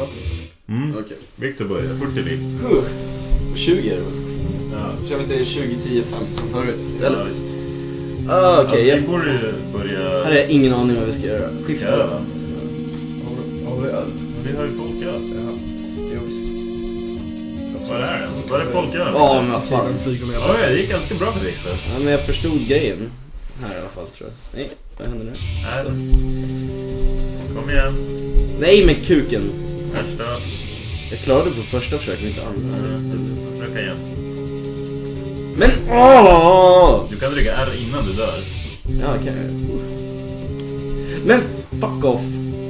Okej. Viktor börjar, 40 liv. 20 är det väl? Ja. Kör vi inte 20-10-5 som förut? Ja, visst. Okej. Alltså, vi borde börja... Här har jag ingen aning vad vi ska göra. Skifta. Ja. Har vi öl? Vi har ju folköl. Ja. Jo, visst. Vad är det? Vad är folköl? Ja, men vad fan. Tiden flyger med. Ja, det gick ganska bra för Viktor. Ja, men jag förstod grejen. Här i alla fall, tror jag. Nej, vad händer nu? Nej. Så. Kom igen. Nej, men kuken. Värsta. Jag klarade på första försöket, inte andra. Försöka igen. Men åh! Du kan trycka R innan du dör. Ja, okej. Men fuck off.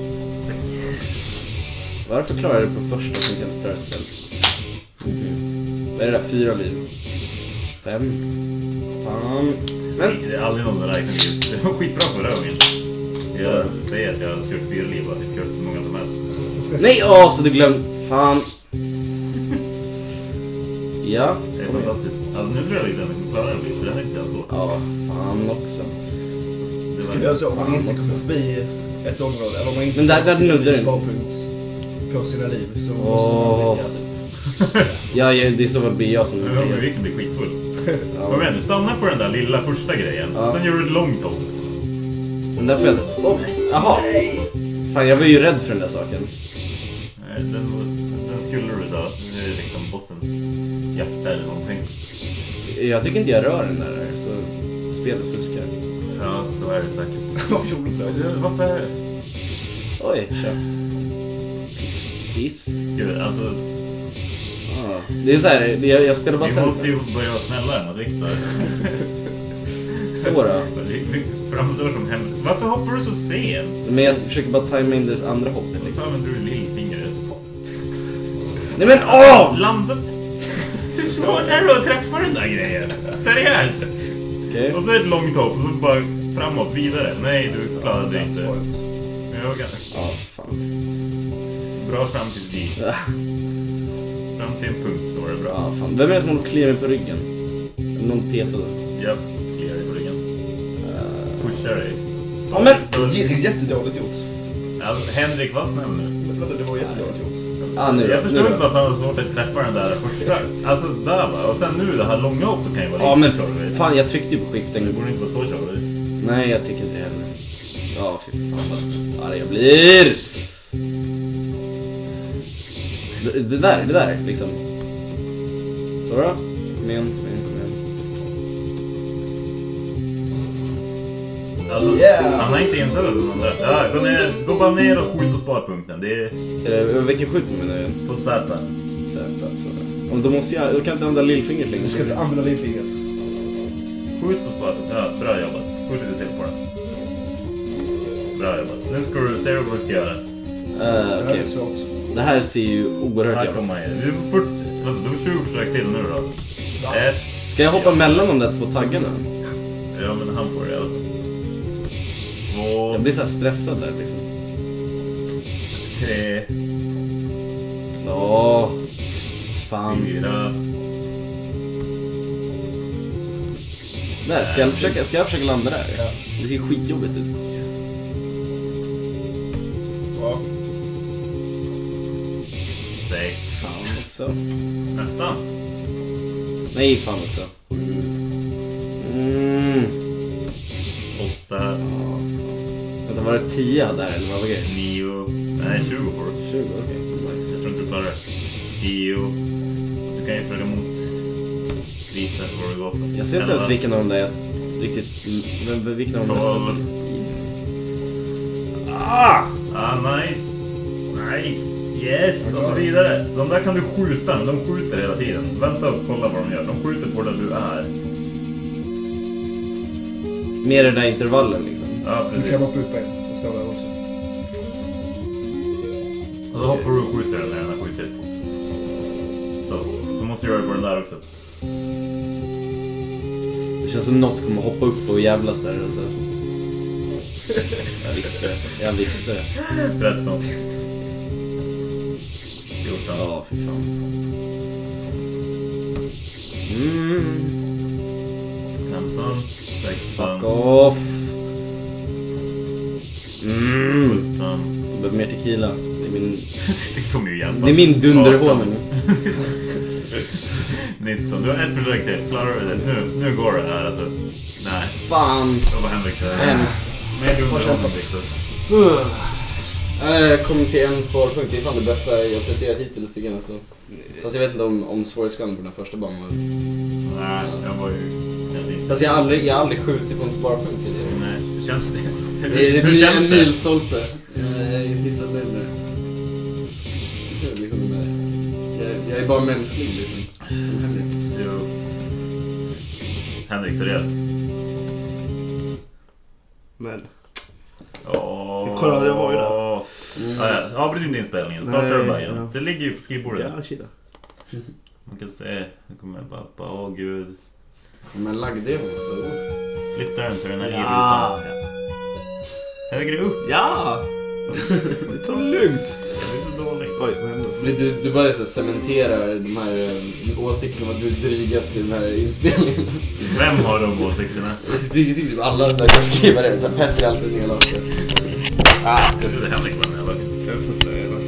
Varför klarar jag det på första som kan inte klara själv? Vad är det där? 4 liv. 5. Fan. Men Det är aldrig någon som räknar ut. Det var skitbra förra gången. Jag säger att jag har kört 4 liv och att jag kört hur många som helst. nej, så du glömde. Fan. Ja. Det är fantastiskt. Alltså nu tror jag att den kommer klara en liv, för den är inte så jävla svår. Ja, fan också. Det Alltså, om man inte kommer förbi ett område, eller om man inte Men där nuddar den. sparpunkt på sina liv, så måste Åh. man dricka. Ja, det är så vad blir jag som Nu kommer Victor bli skitfull. Ja. Kom igen, du stannar på den där lilla första grejen. Ja. Sen gör du ett långt hopp. Men därför jag... Jaha. Fan, jag var ju rädd för den där saken. Nej, den skulle du ta. Det är liksom bossens hjärta eller någonting. Jag tycker inte jag rör den där, så spelet fuskar. Ja, så är det säkert. Varför gjorde du så? Varför? Oj, kör. Piss. Gud, alltså... Ja. Det är så här, jag spelar bara Vi sen. måste ju börja vara snällare mot Victor. Så då. Det framstår som hemskt. Varför hoppar du så sent? Men jag försöker bara tajma in det andra hoppet Så liksom. använder du lillfingret. Nej men Landa! Hur svårt är det att träffa den där grejen? Seriöst! Okej. Och så ett långt hopp och så bara framåt vidare. Nej, du klarade det inte. Jag kan. Ja, fan. Bra fram tills dit. Ja, Fram till en punkt så var det bra. ja, fan. Vem är det som håller kliar mig på ryggen? Någon petade. Japp, kliar dig på ryggen. Pushar dig. Ja, men... Det är jättedåligt gjort. Alltså, Henrik, var snäll nu. Men det var jättedåligt gjort. Nu Jag då, förstår nu inte då. varför han har svårt att träffa den där första. Alltså, där va. Och sen nu det här långa hoppet kan ju vara Ja, lite men tjorvigt. fan, jag tryckte ju på skiften. Det borde inte vara så tjorvigt. Nej, jag tycker inte det heller. Ja, fy fan vad arg jag blir. Det där liksom. Så då? Kom igen. Alltså, Yeah. han har inte insett att någon där. Ja, gå bara ner och skjut på sparpunkten. Det är Vilken skjut med nu? på Z. Så alltså. Då måste jag, då kan jag inte använda lillfingret längre. Du ska inte använda lillfingret. Skjut på sparpunkten. Ja, bra jobbat. Skjut lite till på den. Bra jobbat. Nu ska du se vad du ska göra. Det är Okej. väldigt svårt. Det här ser ju oerhört Här jävla. kommer han. Du får 20 försök till nu då. Ett. Ska jag hoppa mellan de där två taggarna? Ja, men han får det i alla fall. 2. Jag blir så här stressad där liksom. 3. Fan. 4. Där, ska jag försöka landa där? Ja. Det ser skitjobbigt ut. Bra. 6. Fan också. Nästan. Nej, fan också. 8. Vänta, var det 10 där eller vad var det? 9. Nej, 20 får du. 20, okej. Nice. Jag tror inte du klarar det. 10. Så kan jag försöka visa vad du går för. Jag ser inte ens vilken av dem där jag riktigt... Vilken av dem jag 12. släppte i. Nice. Nice. Yes, och så vidare. De där kan du skjuta, men de skjuter hela tiden. Vänta och kolla vad de gör. De skjuter på där du är. Mer den där intervallen liksom. Ja, Du precis. kan hoppa upp en. Det står där också. Och då hoppar du och skjuter den när den har skjutit. Så måste du göra det på den där också. Det känns som något kommer hoppa upp och jävlas där alltså. Jag visste. 13. 14. Ja, fy fan. 15. 16. Fuck off. 17. Jag behöver mer tequila. Det är Det kommer ju hjälpa. Det är min dunderhållning. 19, du har ett försök till. Klarar du det? Nu går det här alltså. Nej. Fan. Det var Henrik där. Med dunderhållning, Victor. Jag kom till en sparpunkt. Det är fan det bästa jag presterat hittills tycker jag nästan. Fast jag vet inte om svårighetsgraden på den första banan. Nej, jag var ju... Fast jag har aldrig skjutit på en sparpunkt tidigare. Nej, känns det? Hur känns det? En milstolpe. Jag är hyfsat nöjd med det. Liksom, jag är bara mänsklig liksom. Som Henrik. Jo. Henrik, seriöst. Men... Kolla, jag var ju där. Avbryt inte inspelningen. Startar du bara igen. Ja. Det ligger ju på skrivbordet. Ja, chilla. Man kan se. Nu kommer pappa. Gud. Men lagg det så. Flyttar den så den här rutan. Högre upp. Ja! Ta det lugnt. Jag blir så dålig. Oj, vad hände? Du bara så cementerar de här åsikterna om att du är drygast i den här inspelningen. Vem har de åsikterna? Jag tycker typ alla där kan skriva det. Så här, Petter är alltid med Lars. Jag trodde Henrik var med. Jag får säga det.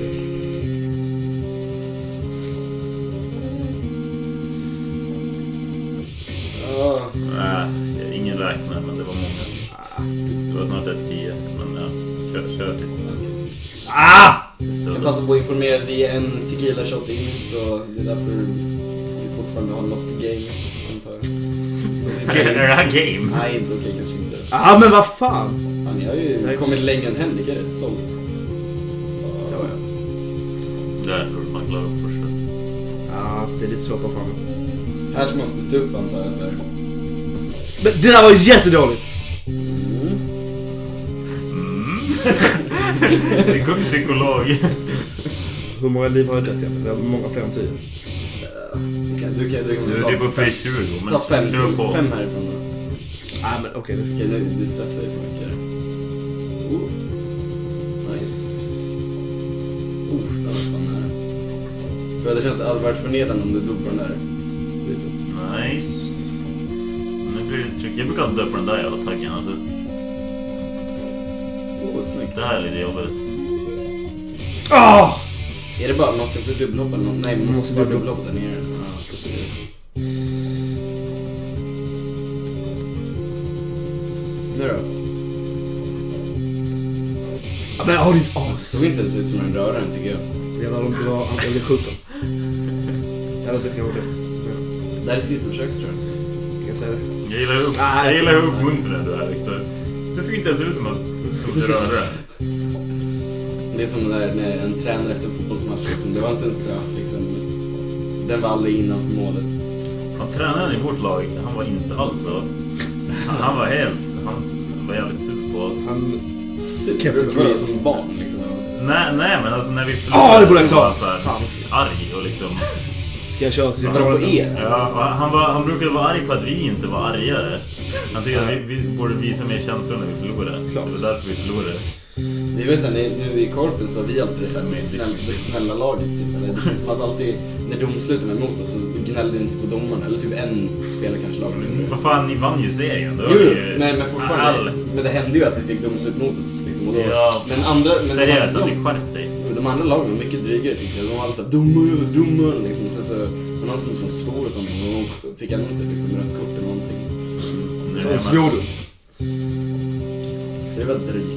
Nej, ingen räknar, men det var många. Det var snart ett 10, men ja, kör tills Jag passar på att informera att vi är en tequila shot in, så det är därför vi fortfarande har något game, antar jag. Är det här game? Nej, okej, kanske inte. Men vad fan! Fan, jag har ju kommit längre än Henrik, jag är rätt stolt. Så ja. Där tror du fan klara upp första. Ja, det är lite svårt att fram. Här ska man sluta upp, antar jag, så här. Men det där var jättedåligt! Psykolog. Hur många liv har jag dött egentligen? Det är många fler än 10. Du kan Du är typ uppe i 20, men ta 5 på. härifrån då. Men okej. Okej, du stressar dig för mycket. Nice. Det var fan nära. För det känns allvarligt om du dog på den där. Lite. Nice. Nu blir det tryck. Jag brukar dö på den där jävla taggen alltså. Snyggt. Det här är lite jobbigt. Är det bara, man ska inte dubbelhoppa eller något? Nej, man måste bara dubbelhoppa där nere. Ja, precis. Nu då? Men har ditt Det såg inte ens ut som en rörare, tycker jag. Jävlar om det var antagligen 17. Eller det kan vara det. Det här är sista försöket, tror jag. Kan jag säga det? Jag gillar hur uppmuntrande du är, Victor. Det såg inte ens ut som en rörare. Det är som när en tränare efter en fotbollsmatch, liksom. Det var inte en straff, liksom. Den var aldrig innanför målet. Tränaren i vårt lag, han var inte alls så. Han var var jävligt sur på oss. Han var som barn, liksom. Nej, men alltså när vi förlorade det borde jag klara. Så arg och liksom... Ska jag köra till Var det på er? Ja, han brukade vara arg på att vi inte var argare. Han tyckte att vi borde visa mer känslor när vi förlorade. Klart. Det var därför vi förlorade. Det var så här, nu i korpen så var vi alltid det snälla laget typ. Eller det finns som att alltid när domsluten var emot oss så gnällde inte på domarna. Eller typ en spelare kanske laget. Vad fan, ni vann ju serien. Men fortfarande. Men det hände ju att vi fick domslut mot oss liksom, och då, men andra seriöst, att ni skärpte dig. De andra lagen var mycket drygare tyckte jag. De var alltid såhär domare liksom. Sen så var någon som svor åt dem och de fick ändå inte liksom rött kort eller någonting. Svor du? Så det var drygt.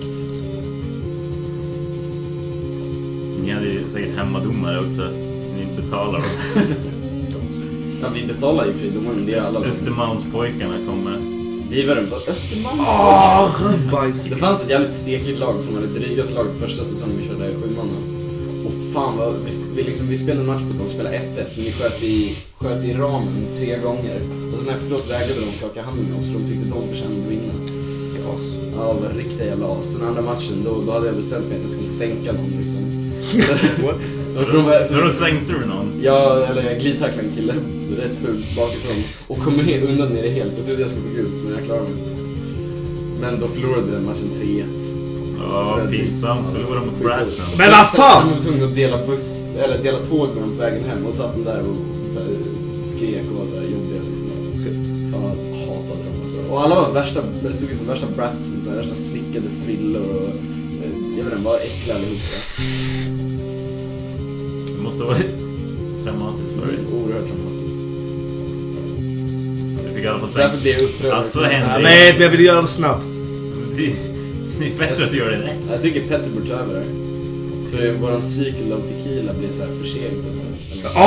Ni hade ju säkert hemmadomare också. Ni betalar dem. Ja, vi betalar ju för domare, men det är alla. Östermalmspojkarna kommer. Vi var den på Östermalmspojkarna. Det fanns ett jävligt stekigt lag som var det drygaste laget första säsongen vi körde 7-manna. Och fan vad vi spelade en match på dem, spelade 1-1, men vi sköt i ramen 3 gånger. Och sen efteråt vägrade de skaka hand med oss för de tyckte de förtjänade att vinna. Ja, det var riktigt jävla as. Sen andra matchen, då hade jag bestämt mig att jag skulle sänka någon liksom. What? Så då sänkte du någon? Ja, eller jag glidtacklade en kille rätt fult bakifrån och kom undan ner det helt. Jag trodde jag skulle få ut, men jag klarade mig. Men då förlorade vi den matchen 3-1. Ja, pinsamt. Förlorade mot Bradson. Men vad fan! Sen var vi tvungna att dela tåg med dem på vägen hem och satt de där och så här, skrek och var så här jobbiga liksom. Fan, jag hatade dem alltså. Och alla var det såg ut som värsta bratsen, så här, värsta slickade frillor och jag vet inte, bara äckliga allihopa. fick i alla fall Därför blir jag upprörd. Alltså, Ja, Henrik. nej, men jag vill göra det snabbt. Det är bättre att du gör det rätt. Jag tycker Petter borde ta över det. För våran cykel av tequila blir så här förseglad.